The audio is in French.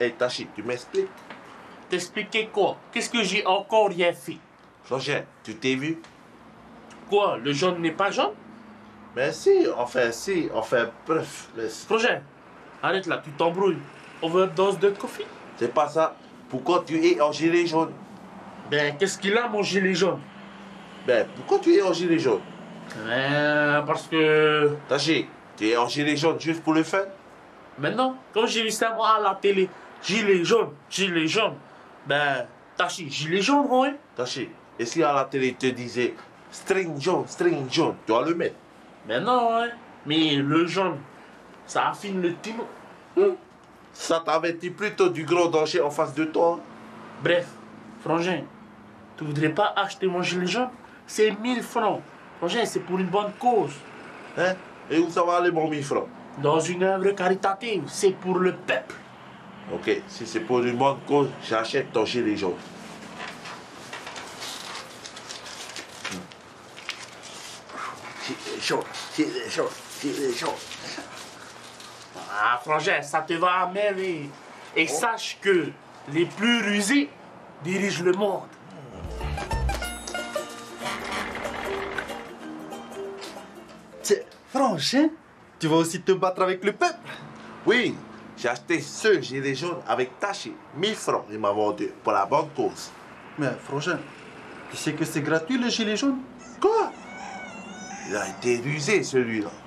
Hey Tachi, tu m'expliques? T'expliquer quoi? Qu'est-ce que j'ai encore rien fait? Frangin, tu t'es vu? Quoi? Le jaune n'est pas jaune? Mais si, bref, laisse. Frangin, arrête là, tu t'embrouilles. Overdose de coffee? C'est pas ça. Pourquoi tu es en gilet jaune? Ben, qu'est-ce qu'il a mon gilet jaune? Ben, pourquoi tu es en gilet jaune? Parce que... Tachi, tu es en gilet jaune juste pour le fun? Maintenant, quand j'ai vu ça moi à la télé, gilet jaune. Ben, Tachi, gilet jaune, ouais. Tachi, et si à la télé te disait string jaune, tu dois le mettre? Ben non, ouais. Mais le jaune, ça affine le timon. Ça t'avertit plutôt du gros danger en face de toi. Bref, frangin, tu voudrais pas acheter mon gilet jaune? C'est 1000 francs. Frangin, c'est pour une bonne cause. Hein? Et où ça va aller mon 1000 francs? Dans une œuvre caritative, c'est pour le peuple. Ok, si c'est pour une bonne cause, j'achète ton gilet jaune. Gilet jaune. Ah, frangin, ça te va à merveille. Et sache que les plus rusés dirigent le monde. Tiens, frangin, tu vas aussi te battre avec le peuple? Oui, j'ai acheté ce gilet jaune avec Tachi. 1000 francs, il m'a vendu pour la bonne cause. Mais frangin, tu sais que c'est gratuit le gilet jaune? Quoi? Il a été rusé celui-là.